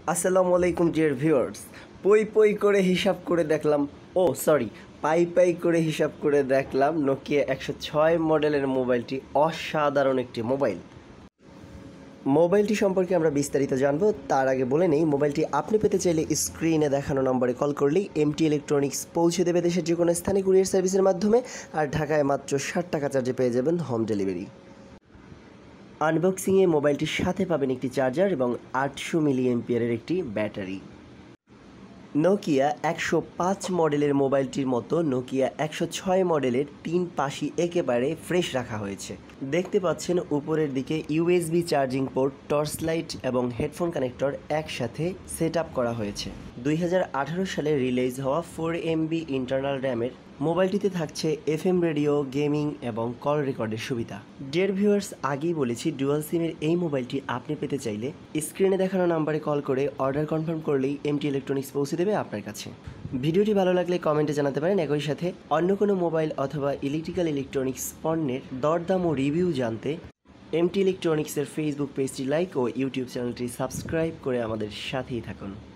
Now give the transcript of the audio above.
আসসালামু আলাইকুম dear viewers. পই পই করে হিসাব করে দেখলাম, পাই পাই করে হিসাব করে দেখলাম নোকিয়া 106 মডেলের মোবাইলটি অসাধারণ একটি মোবাইল। মোবাইলটি সম্পর্কে আমরা বিস্তারিত জানবো। তার আগে বলে নেই, মোবাইলটি আপনি পেতে চাইলে স্ক্রিনে দেখানো নম্বরে কল করলেই এমটি ইলেকট্রনিক্স পৌঁছে দেবে দেশের যে কোনো স্থানে কুরিয়ার সার্ভিসের মাধ্যমে। আর ঢাকায় মাত্র 60 টাকা চার্জে পেয়ে যাবেন হোম ডেলিভারি। আনবক্সিংয়ে মোবাইলটির সাথে পাবেন একটি চার্জার এবং 800 মিলিঅ্যাম্পিয়ারের একটি ব্যাটারি। নোকিয়া 105 মডেলের মোবাইলটির মতো নোকিয়া 106 মডেলের 3 পাশই একেবারে ফ্রেশ রাখা হয়েছে। দেখতে পাচ্ছেন উপরের দিকে USB charging port, torch light এবং হেডফোন কানেক্টর একসাথে সেট আপ করা হয়েছে। 2018 সালে রিলিজ হওয়া 4 MB ইন্টারনাল র্যামের মোবাইলটিতে থাকছে FM রেডিও, গেমিং এবং কল রেকর্ডের সুবিধা। ডিয়ার ভিউয়ার্স, আগেই বলেছি ডুয়াল সিমের এই মোবাইলটি আপনি পেতে চাইলে স্ক্রিনে দেখানো নাম্বারে কল করে অর্ডার কনফার্ম করলেই এমটি ইলেকট্রনিক্স পৌঁছে দেবে আপনার কাছে। ভিডিওটি ভালো লাগলে কমেন্টে জানাতে পারেন। একই সাথে অন্য কোনো মোবাইল অথবা ইলেকট্রনিক্স পণ্যের দরদাম ও রিভিউ জানতে এমটি ইলেকট্রনিক্সের ফেসবুক পেজটি লাইক ও ইউটিউব চ্যানেলটি সাবস্ক্রাইব করে আমাদের সাথেই থাকুন।